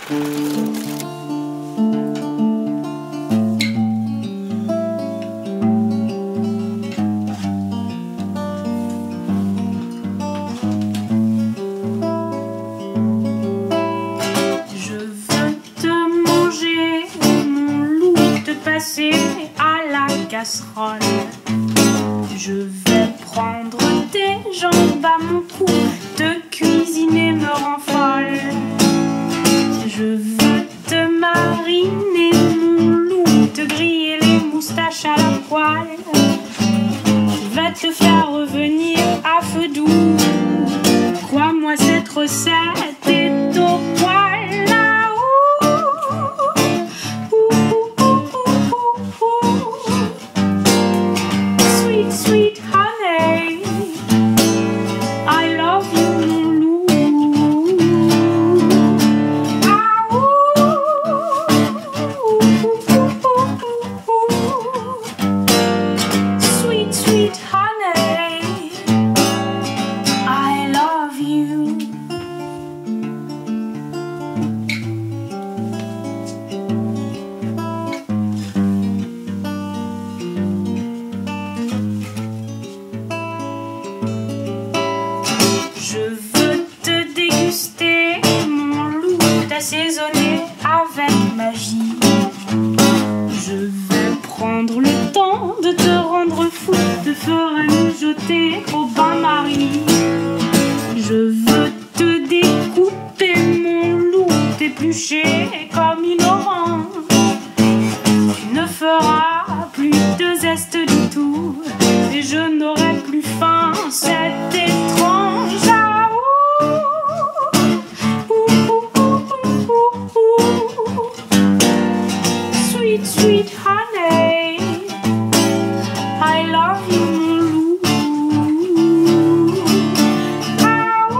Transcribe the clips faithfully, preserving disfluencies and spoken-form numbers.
À la casserole, je vais prendre tes jambes à mon cou, te cuisiner me rend folle. Je veux te mariner mon loup, te griller les moustaches à la poêle. Je vais te faire revenir à feu doux. Crois-moi, cette recette est au poil. Sweet honey, I love you, mon loup. Ah, sweet, sweet honey, I love you. Je veux te déguster, mon loup, t'assaisonner avec magie. Je vais prendre le temps de te rendre fou, te ferai mijoter au bain-marie. Je veux te découper, mon loup, t'éplucher comme une orange. Tu ne feras plus de zeste du tout, et je n'aurai plus faim, c'est étrange. Sweet, sweet honey, I love you, mon loup. Ah,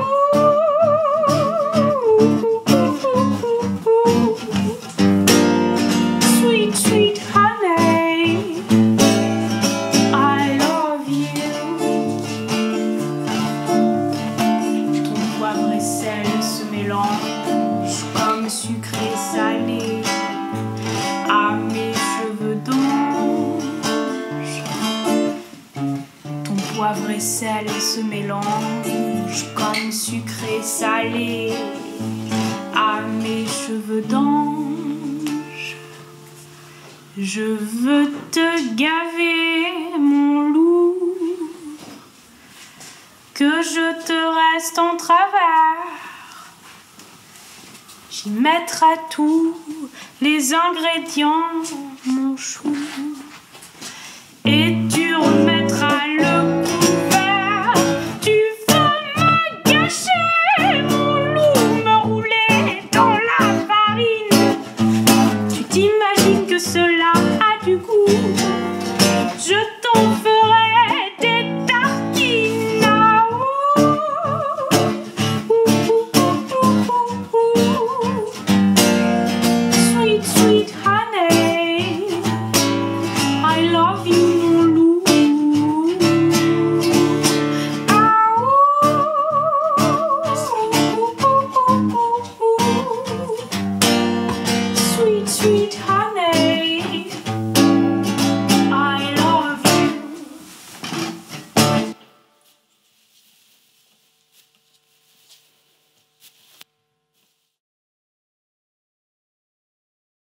sweet, sweet honey, I love you. Ton poivre et sel se mélangent comme sucré salé à mes cheveux d'ange. Ton poivre et sel se mélangent comme sucré salé à mes cheveux d'ange. Je veux te gaver, mon loup, que je te reste en travers. J'y mettrai tous les ingrédients, mon chou.